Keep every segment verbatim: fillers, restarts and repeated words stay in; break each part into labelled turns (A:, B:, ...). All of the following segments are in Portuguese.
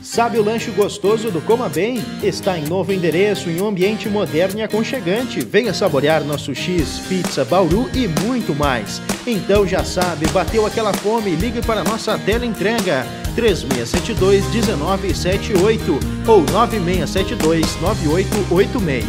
A: Sabe o lanche gostoso do Coma Bem? Está em novo endereço, em um ambiente moderno e aconchegante. Venha saborear nosso X, pizza, bauru e muito mais. Então já sabe, bateu aquela fome? Ligue para a nossa teleentrega três seis sete dois, um nove sete oito ou nove seis sete dois, nove oito oito seis.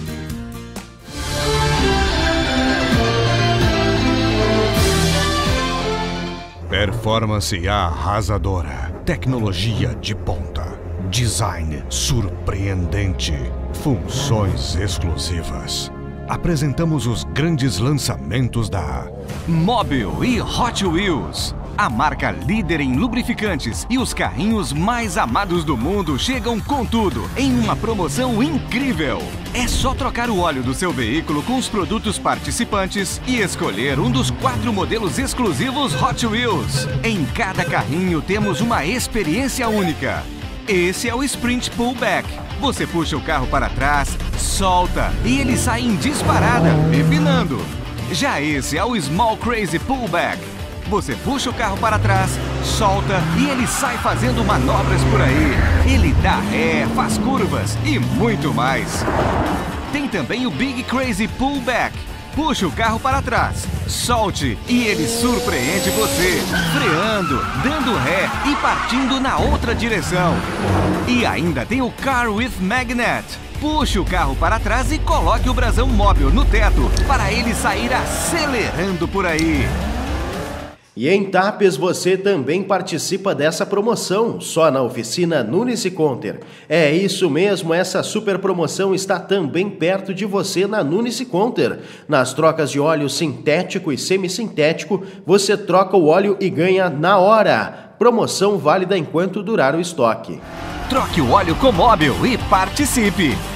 B: Performance arrasadora, tecnologia de ponta, design surpreendente, funções exclusivas. Apresentamos os grandes lançamentos da
C: Mobil e Hot Wheels. A marca líder em lubrificantes e os carrinhos mais amados do mundo chegam com tudo em uma promoção incrível. É só trocar o óleo do seu veículo com os produtos participantes e escolher um dos quatro modelos exclusivos Hot Wheels. Em cada carrinho temos uma experiência única. Esse é o Sprint Pullback. Você puxa o carro para trás, solta e ele sai em disparada, empinando. Já esse é o Small Crazy Pullback. Você puxa o carro para trás, solta e ele sai fazendo manobras por aí. Ele dá ré, faz curvas e muito mais. Tem também o Big Crazy Pullback. Puxa o carro para trás, solte e ele surpreende você, freando, dando ré e partindo na outra direção. E ainda tem o Car with Magnet. Puxe o carro para trás e coloque o brasão móvel no teto para ele sair acelerando por aí.
A: E em Tapes você também participa dessa promoção, só na oficina Nunes e Conter. É isso mesmo, essa super promoção está também perto de você na Nunes e Conter. Nas trocas de óleo sintético e semissintético, você troca o óleo e ganha na hora. Promoção válida enquanto durar o estoque.
C: Troque o óleo com Mobil e participe!